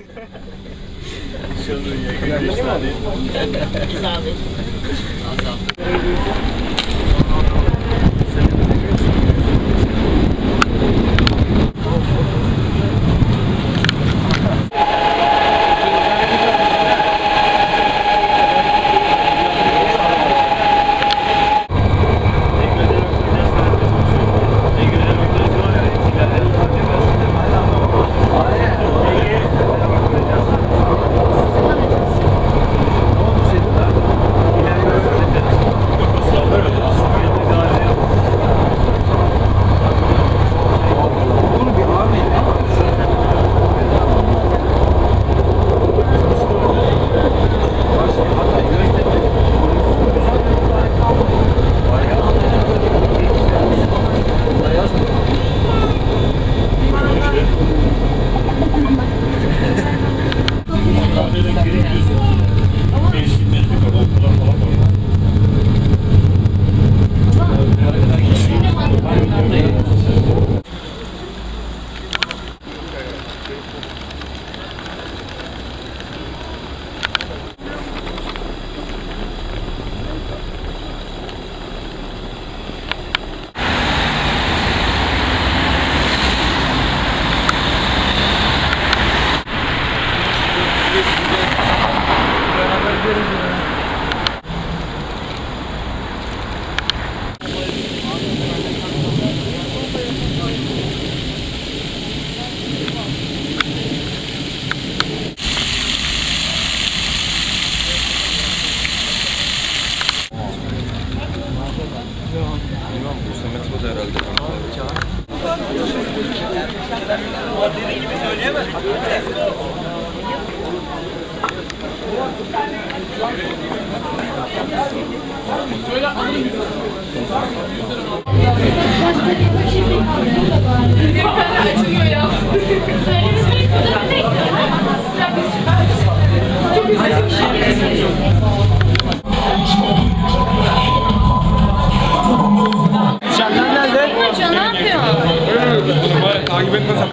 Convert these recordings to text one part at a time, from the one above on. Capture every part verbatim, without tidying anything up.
Takip etmesem.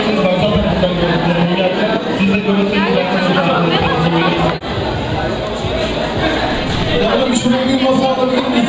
Şuraya bir masa alabilir miyiz?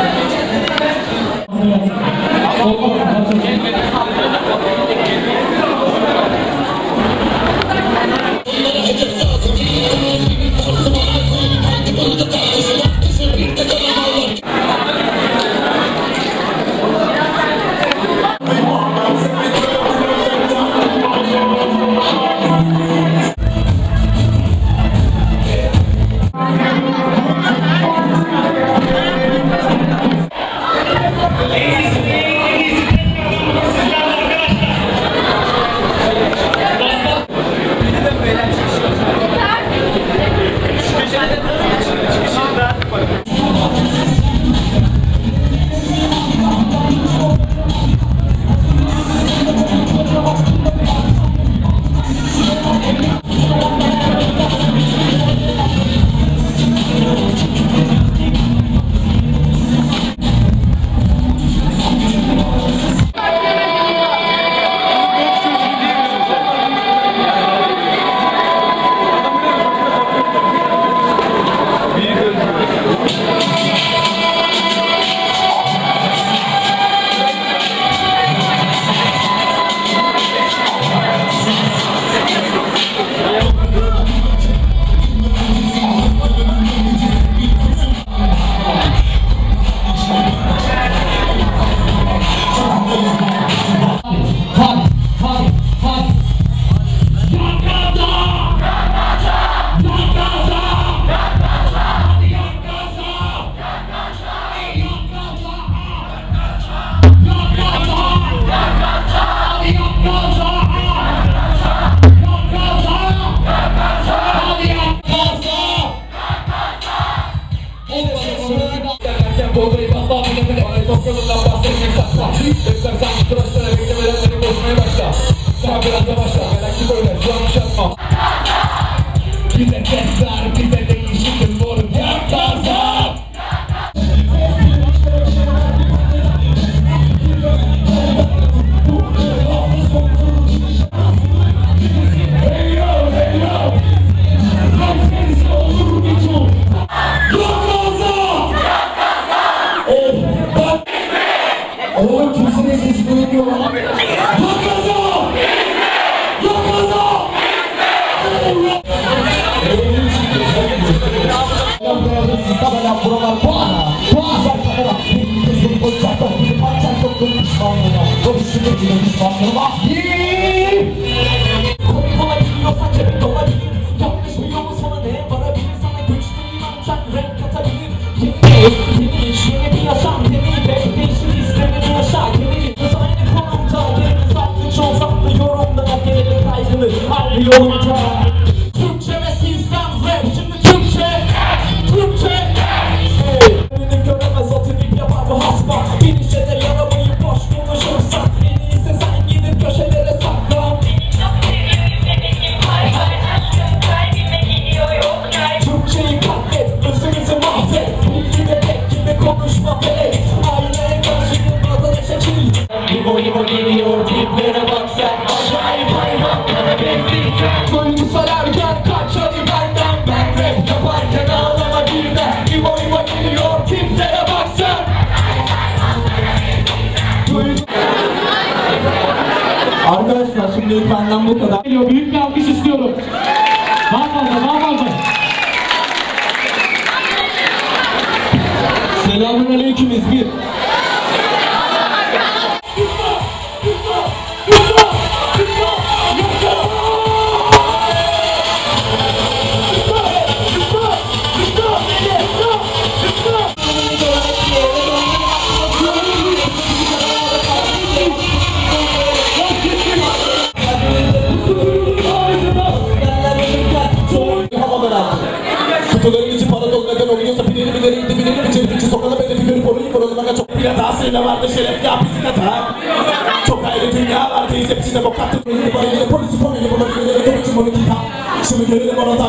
Bize sesler, bize değişiktir moruk yak gaza. Hey yo, hey geliyorum. Yakaza! Yakaza! Tabela buralar boğana. Boğazlar tabela. Kızım koçakta. Parçan soktum düşmanlığına. Konuşumu bile düşmanlığıma. Komik olabiliyorsan cebin olabilir. Yanlış bir yolu sana ne varabilir. Sana güçlü inanacak renk katabilir. Yeni iş, yeni bir yaşam. Yeni bek değişir istemeni yaşa. Yeni kız aynı konumda. Yeni saklı çoğu saklı yorumda. Gelecek kaygılı aynı yolumda. Türkçe ve sistem rap. Şimdi Türkçe. Türkçe. Beni göremez oturup yapar bu hasba. Bir işe de yaramayı boş konuşursan. En iyisi sen gidip köşelere saklan. Türkçeyi katlet, özümüzü mahvet. Bilgi bebek gibi konuşma be. Aileye karşı yılmadan eşeçil. İbo İbo geliyor, tiplere bak sen. Acayip hayvanlara benziyorsun. Gönlü sararken kaç hadi benden. Ben rap yaparken ağlama bir de. İbo İbo geliyor, tiplere bak sen. Arkadaşlar şimdi benden bu kadar. Büyük bir alkış istiyorum. Daha fazla, daha fazla. Selamun aleyküm İzmir. Kutuların içi para dolu neden oluyorsa birini bileri indi birini biçeri içi sokana beni figürü koruyu korunmaya çok bir hatasıyla vardı şeref ya bizi kata. Çok ayrı dünyalar değil hepsine bok attı. Beni barıyla polisi konuyu bulabilir ve tabii ki bunu kita. Şimdi görelim orada.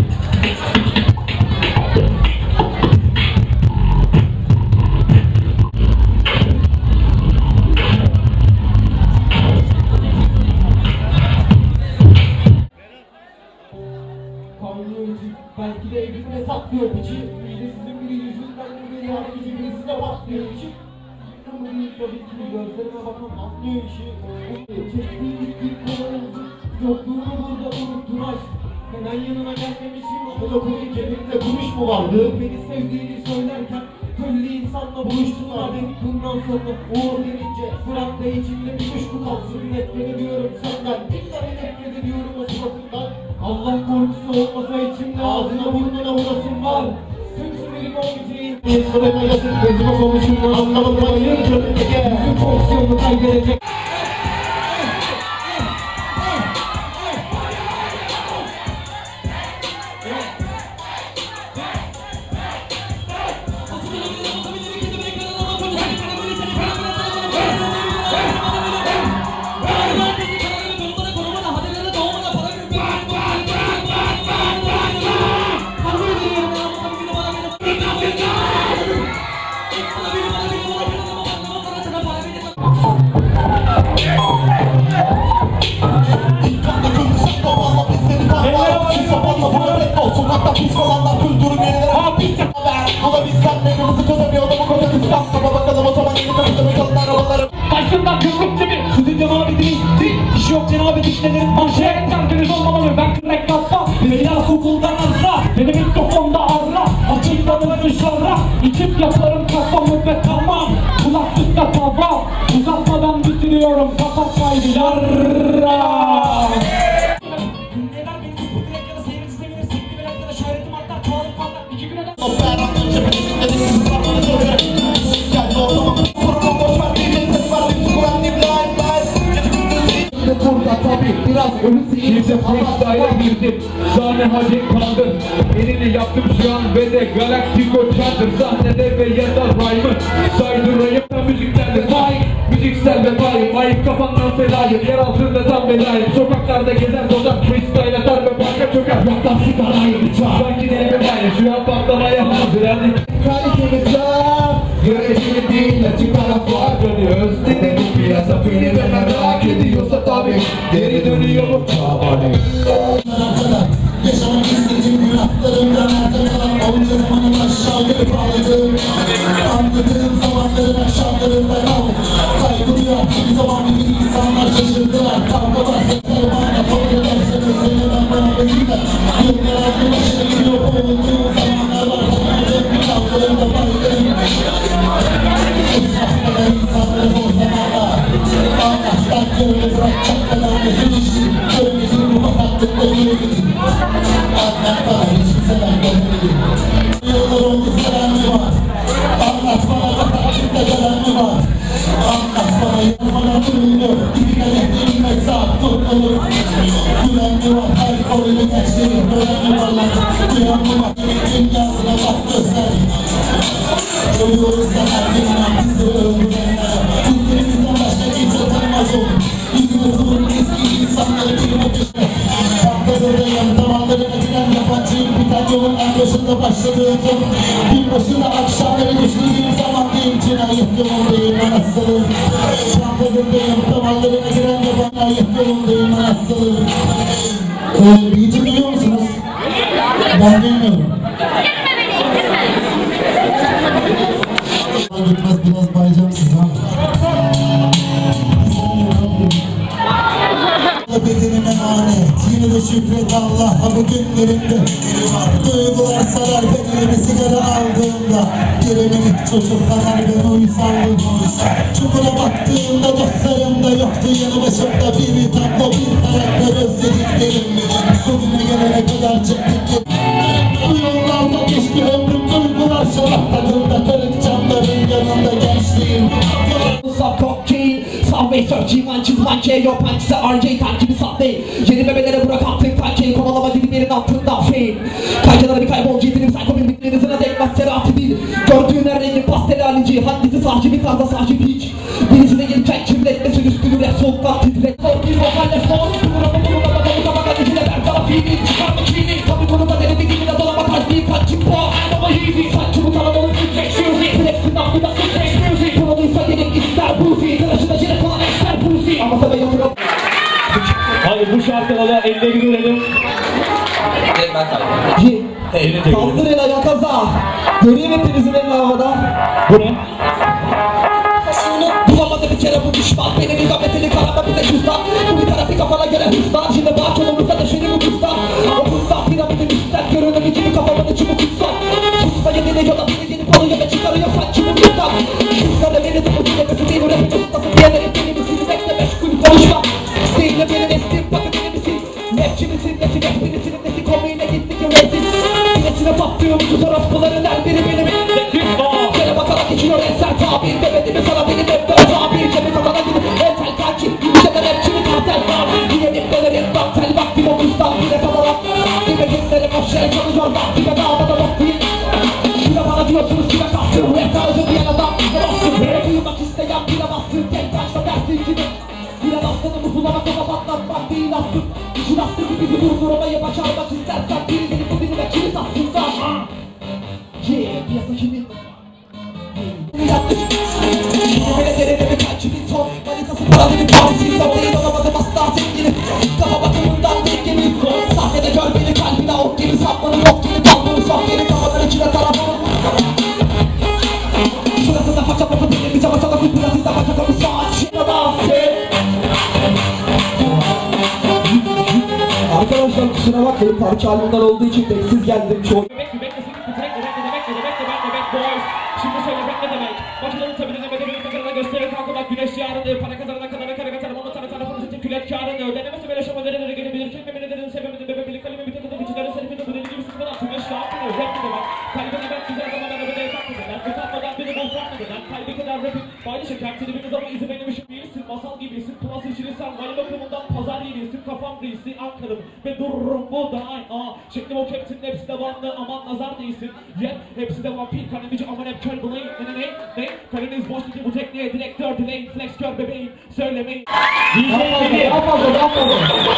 Belki de evimde saklıyor piçi. İşte sizin biri yüzünden de beni harbici birisi de patlıyor içi. Ama değil tabii ki gözlerime bakan anlıyor işi. Çektiğim ilk kolayımızın yokluğunu burada unuttun aşk. Neden yanına gelmemişim? O da bunun cebimde kuruş mu vardı? Beni sevdiğini söylerken köylü insanla buluştular. Dedik bundan sonra uğur gelince bırak da içinde bir kuşku kalsın. Nefret ediyorum senden. Billahi nefret ediyorum o suratından. Allah korkusu olmasa içimde ağzına burnuna vurasın var. Tüm sinirim olmayacağım. Sırayla yazıp gözüme konuşun. Anlamadım hayır köpeke. Yüzün fonksiyonunu kaybedecek. Sokakta pis olanlar kültürün yerine hapis haber. Bulabilsem memnumuzu kazanıyor da bu koca kıskan. Baba bakalım o zaman yeni kapıda metalın arabaları. Başımdan yumruk gibi stüdyo mabediniz dik. İş yok cenab-ı dişlerin manşet. Kendiniz olmamalı ben kırmek kapta. Beyaz okuldan arra. Beni mikrofonda arra. Açıkladılar inşallah. İçip yaparım kafamı ve tamam. Kulaklıkta tamam. Uzatmadan bitiriyorum. Kapatmaydı yarra. Burada tabi biraz ölüsü Kimse freestyle'a girdim, sahne hacim kaldım. Elini yaptım şu an ve de Galaktiko çadır. Sahnede ve ya da rhyme'ı saydırayım da müziklerle Mike, müziksel ve bayım. Ayıp kafandan felayım, yer altında tam belayım. Sokaklarda gezer dozak, freestyle atar ve banka çöker. Yaktan sigarayım çağır, sanki elime bayım. Şu an patlamaya hazır, hadi kaliteli çağır. Göreceli değil, açık taraf var. Dönüyor özledim piyasa, beni de merak ediyorsa tabi. Geri dönüyor bu çabani. Yaşamak istediğim günahlarımdan nereden kalan onca zamanım aşağı gelip ağladım. Anladığım zamanların aşağılarında kal. Saygı duyar bir zaman bırak yarını bırak çakmadan mesut işin görmediğin bu bataklıkta yürü gidin anlat bana hiç kimseden görmedim yıllar oldu seven mi var anlat bana bataklıkta gelen mi var anlat bana yazmadan ürünüyor dibine ettiğin mesaj tutulur gülen mi var her kolunu teşleri gören mi var lan duyan mı var dünyasına bak göster ölüyoruz da her günden bizi öldürenler bizlerimizden başka kimse tanımaz olur yüzünü bulun eski insanları bilmek düşme Ankara'dayım damarlarına giden yabancıyım biten yolun en başında başladığım son bir başına akşamları düştüğüm zaman diyeyim cinayet yolundayım ben hastalığım Ankara'dayım damarlarına giren yabancıyım yolundayım ben hastalığım Ee, beat'i duyuyor musunuz? Ben bilmiyorum Gitmez biraz bayacağım size ama bedenime emanet yine de şükret Allah'a bu günlerinde duygular sarar ben elime sigara aldığımda gelemedik çocuk kadar ben uysaldım çukura baktığımda dostlarım da yoktu yanı başımda bir tablo bir karakter özlediklerim bugüne gelene kadar çıktık bu yollarda geçti ömrüm duygular şaraplarında kırık camların yanında gençliğim Stop cocaine, Subway, searching, one, choose one, K, your punch, R J, takip Subway. Yeni bebelere bırak attığın tankeyi, kovalama dilimlerin altında fame. Kaycalara bir kaybol, ciddinim, psycho bilmiklerin hızına değmez, serati bil. Gördüğün her rengin pastel alici, hangisi sahci bir karda sahci hiç. Birisine gelip kirletmesin üstünü rap soğuktan titret. Korkuyum o halle son, kumurama kumurama da bu kabakan içine ver daha fiilin. Çıkarma çiğnin, tabi konuda denedi gibi de dolama kalbi kaçın po. Baba yiğidi, saçımı kalabalık sütmek music. Flexin aklında sütmek music. Bunu duysa gelip ister buzi. Tıraşında jelek olan ister buzi. Ama tabi yatırım. Hadi bu şarkıda da elleri görelim. Ben tabii. Kaldır el ayağa kaza. Göreyim hepinizin elini havada. Bu ne? Bulamadı bir kere bu düşman. Benim igameteli karama bir de cüzdan. Bu bir tarafı kafana göre hızlan. Şimdi bak yolumuzda da şöyle bu kızdan. O kızdan piramidin üstten görünümü gibi kafamın içimi kutsan. Susmaya deniyor da biri gelip alıyor ve çıkarıyor saçımı kutsan. Kızlara beni de bu nefesi değil. Rapin ustası diyeleri beni misin? Bekle meşgul konuşma. Değille beni neslim bakın beni misin? Rapçi misin? Nesi geç birisinin nesi komiğine gittik yönetim. Biletine baktığım fotoğrafların her biri benim. Gene bakarak geçiyor eser tabir. Demedi mi sana benim hep dört tabir. Cemi kafana gidip entel kanki. Yumuşadan rapçi mi kartel var? Diyelim dönerim dantel vaktim o kızdan bile kalarak. Dime günlerim boş yere çalışıyor vaktime dağda da vaktiyim. Bile bana diyorsunuz kime kastım. Rap tarzı diyen adam bize bastım. Duymak isteyen bilemezsin. Tek taşla dersin kimi. Bilen aslanımı bulama kafa patlatmak değil aslım. İşin aslı ki bizi durdurmayı başarmak istersen biri gelip bu dilime kilit aslında. Yeah, piyasa kimin? Yaptık. Bile derede bir kalçinin son. Manitası paralı bir parisi. Sablayın olamadım asla sevgilim. Kafa bakımından tek gemi. Sahnede gör beni kalbine ok gibi sapmanın ok gibi kalbını sok geri kafadan içine tarafını. Sırasında faça bakıp benim bir cama çalaklı pırasıyla faça kapı saat. Şuna dansı. Arkadaşlar kusura bakmayın parça albümler olduğu için beksiz geldim çoğu. Bekle bekle seni titrek bekle bekle bekle bekle bekle boys. Şimdi söyle bekle demek. Başkalarının tabi dinlemede benim takarına gösterir kanka bak güneş yarını. Para kazanana kadar kara katarım ama sana tarafını seçim kület karını. Denemesi böyle şama derelere gelebilir. Kelime nedenini sevmedim bebe birlik kalemi bir takıda geçileri serifinde bu deli gibi sıkıdan tümeş rahatını. Rap mi demek? Kalbine ben güzel zamanlarda böyle etak mı demek? Utanmadan beni bozmak mı demek? Kalbi kadar rapim. Baylı şeker tribiniz ama izi benim işim değilsin. Masal gibisin. Plus işinizsen vali bakımından pazar yerisin. Kafam reisi Ankara'm ve dururum bu da ay aa. Şeklim o hepsinin hepsi devamlı aman nazar değilsin. Yet hepsi de vampir kalemici aman hep kör bulayım. Ne ne ne ne? Kaleniz boş ki bu tekniğe direktör dileyin. Flex kör bebeğim söylemeyin. D J Kedi. Daha fazla daha fazla.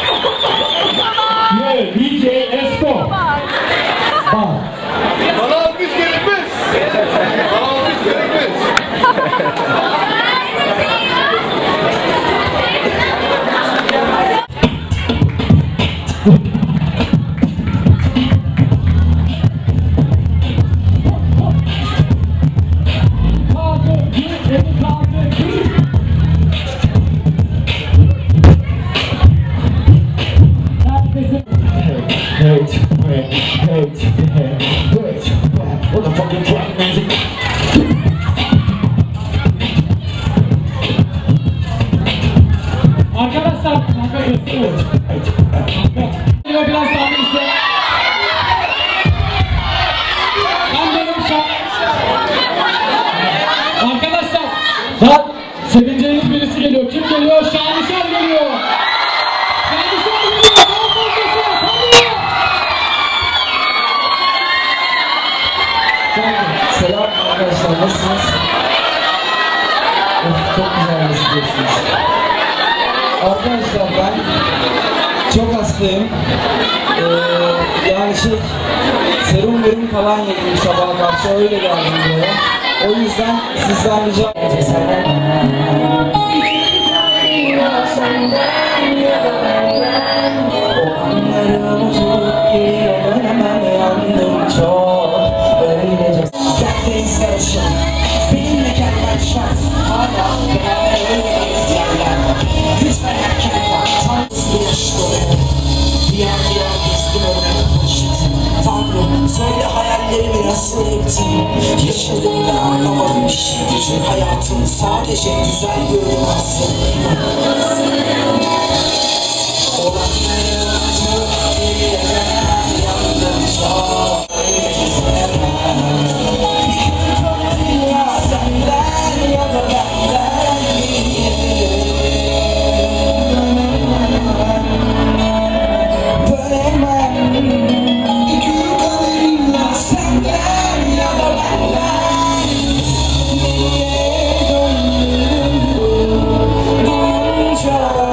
Yeah, D J Esko. Bak. Bana alkış gerekmez. Bana alkış gerekmez. Hate, hate, hate, hate, hate, what the fucking trap music? Arkadaşlar, kanka gösteriyor. Geliyor biraz daha birisi. Ben benim şak. Arkadaşlar, lan sevineceğiniz birisi geliyor. Kim geliyor? Şanışer geliyor. Şanışer geliyor. Daha fazlası. Hadi. Selam arkadaşlar, nasılsınız? Of, çok güzel gözüküyorsunuz. Arkadaşlar ben çok hastayım. Ee, yani şey, serum verim falan yedim sabaha karşı, öyle geldim buraya. O yüzden sizden rica Onları unutup geriye dönemem, yandım çok öylece. Dertleyin sarışın, benimle gelmen şans. Hala beraber öyleyiz yerler. Lütfen erken bak, tanrısı yaş dolu. Bir an bir an gezdim örnek poşetim. Tanrım söyle hayallerimi nasıl yıktın. Yaşadım ve anlamadım bir şey. Bütün hayatım sadece güzel görünmezsin. Olanları unutup geriye dönemem, yandım çok öylece sevmem. Ya senden ya da benden dönemem. Gül kaderim ya senden ya da benden. Niye döndüm bunca